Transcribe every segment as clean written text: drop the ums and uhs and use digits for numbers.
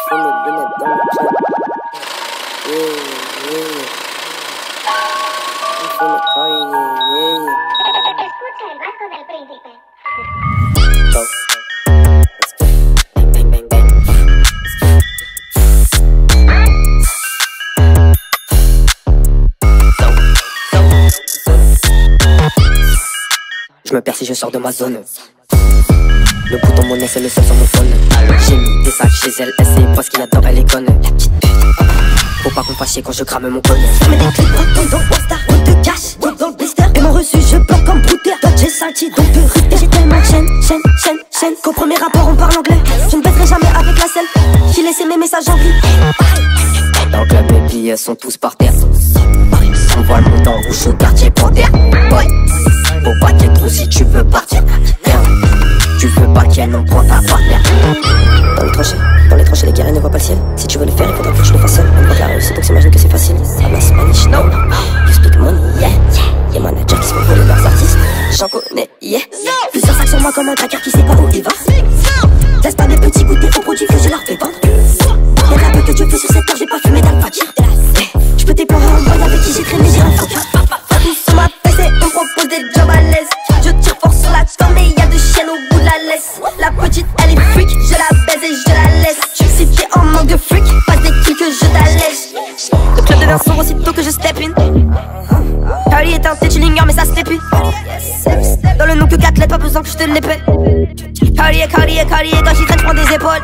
faut mes lunettes dans le club. Il faut mes Cartier, Escucha el barco del príncipe. Go. Let's go. Bang, bang, bang, bang. Je me perds si je sors de ma zone. Le bouton monnaie c'est le seul sur mon phone. J'ai mis des sacs chez elle, elle sait pas ce qu'il y a dedans, elle est conne. La petite pute. Faut pas qu'on fasse chier quand je crame mon cognac. Je mets des clips dans le Wasta, route de cash, route dans le blister. Et mon reçu je bloque comme brouter. Toi j'ai salty donc de rue. Et j'ai tellement de chaîne qu'au premier rapport on parle anglais. Je ne baisserai jamais avec la selle. J'ai laissé mes messages en gris. Dans le club mes billets sont tous par terre. On voit le montant rouge au quartier panthère. Boy, faut pas qu'il y ait trop si tu veux partir. Merde, tu veux pas qu'elle non prend ta partenaire. Dans les tranchées les guerriers ne voient pas le ciel. Si tu veux le faire il faudra que tu le fasses seul. On voit que la réussite donc s'imagine que c'est facile. Habla Spanish, no. You speak money, yeah. Y'a managers qui se font voler leurs artistes. J'en connais, yeah. Plusieurs sacs sur moi comme un tracker qui sait pas où il va. Laisse pas mes petits goûter aux produits que je leur fais vendre. Y'a de la peu que Dieu fait sur cette terre, j'ai pas fumé d'Al-Fakir. Je peux t'éplorer un boy avec qui j'ai traîné, j'ai un fuck. Tout sur ma face et on me propose des jobs à l'aise. Je tire fort sur la corde mais y'a de chiennes au bout de la laisse. La petite elle est freak, je la baise et je la laisse. Si t'es en manque de freak, passe des kills que je t'allège. Le club devient sombre aussitôt que je step in. Harry est un tête, tu l'ignores mais ça step in. Dans le nom que 4 lettres, pas besoin que je te l'épelle. Cartier, quand j'y traîne, j'prends des épaules.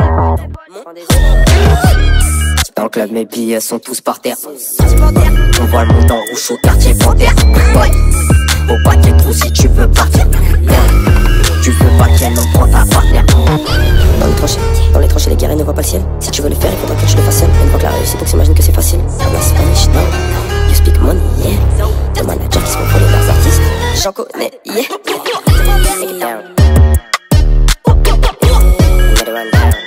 Dans le club mes billets sont tous par terre. On voit le montant rouge au quartier panthère. Boy, faut pas qu'il y ait trop si tu veux partir. Merde, tu veux pas qu'elle non prend ta partenaire. Dans les tranchées les guerriers ne voient pas le ciel. Si tu veux le faire il faudra que tu le fasses seul. Elle voit que la réussite donc s'imagine que c'est facile. Habla Spanish, no. You speak money, yeah. Y'a managers qui se font voler leurs artistes. J'en connais, yeah. Take it down. Let it run down.